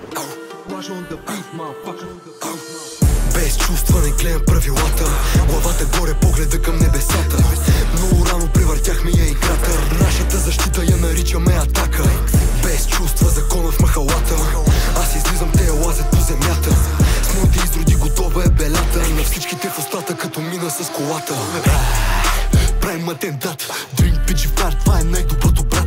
Без чувства не гледам правилата, главата горе, погледа към небесата. Много рано превъртяхме я играта, нашата защита я наричаме атака. Без чувства закона в махалата, аз излизам, те лазят по земята. С моите изроди готова е белята, на всичките в устата като мина с колата. Правим атентат, дринк, пичи, фар, това е най-доброто, брат.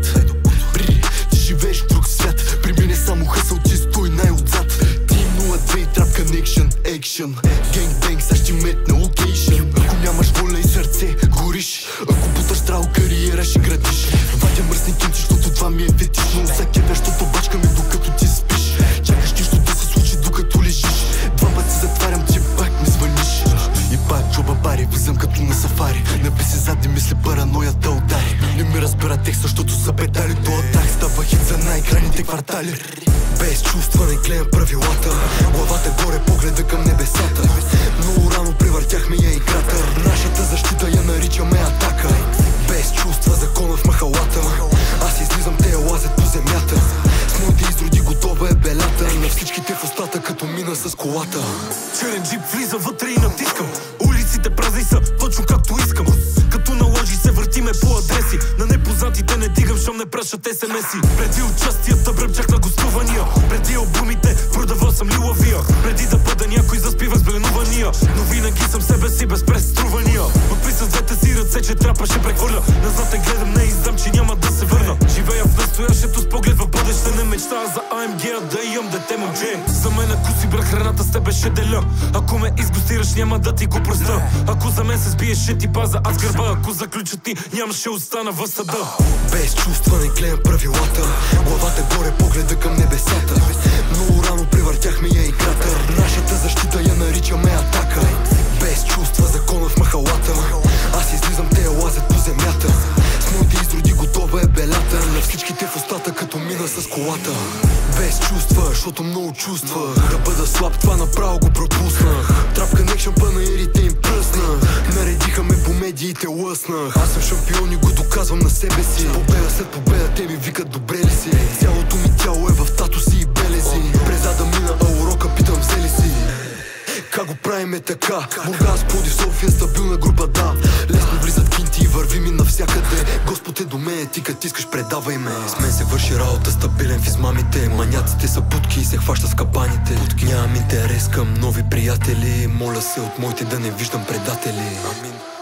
Ти живееш в друг свят, при мен е само хъсъл, чисто и най-отзад. Team 02 и Trap Connection, Action, Gang, сега ще метна локейшън. Ако нямаш воля и сърце, гориш. Ако буташ здраво кариера, ще градиш. Вадя мръсни кинци, защото това ми е фетично. Всякебя, защото бачка ми докато ти спиш. Чакаш нищо да се случи докато лежиш. Два път се затварям, че пак ми звъниш. И пак джоба бари, влизам като на сафари. Написи задни мисли, параноята удари. Не ми разбира текст, защото са педали. Това трак става хит за най-крайните квартали. Без чувства не гледам правилата, главата горе, погледа към небесата. Много рано превъртяхме я играта, нашата защита я наричаме атака. Без чувства закона в махалата, аз излизам, те лазят по земята. С моите изроди готова е белята, на всичките в устата като мина с колата. Черен джип влиза вътре и натискам. Улиците празни са точно както искам. Като наложи се въртиме по адреси. На непознатите не дигам, щом не пращат смс-и. Преди участията бръмчах на гостувания. Преди албумите продавал съм лилавия. Преди да бъда някой заспивах с бленувания. Но винаги съм себе си без преструвания. Подписам с двете си ръце, че трапа ще прехвърля. Назад не гледам, не издам, че няма да се върна. Живея в настоящето с поглед в бъдеще. Не мечтая за AMG, да имам дете момче. За мен ако си брах храната с тебе ще деля. Ако ме изгостираш няма да ти го простя. Ако за мен се сбиеш ще ти паза аз гърба. Ако заключат ти нямаше остана в съда. Без чувства не гледам правилата, главата горе, погледа към небесата. Много рано превъртяхме я играта, нашата защита я наричаме атака. Без чувства закона в махалата, аз излизам, те лазят по земята. С моите изроди готова е белята, на всичките в устата като мина с колата. Без чувства, защото много чувства. Да бъда слаб, това направо го пропуснах. Trap Connection, панаирите им пръснах. Наредиха ме по медиите, лъснах. Аз съм шампион и го доказвам на себе си. Победа след победа, те ми викат добре ли си. Цялото ми тяло е в татуси и белези. През ада мина, а урока питам взели си. Как го правим е така? Бургас, Пловдив, София, стабилна група, да. Лесно влизат кинти и върви ми навсякъде. Господ е до мен, ти като искаш предавай ме. С мен се върши работа, стабилен в измамите. Маняците са будки и се хваща с капаните. Нямам интерес към нови приятели. Моля се от моите да не виждам предатели. Амин.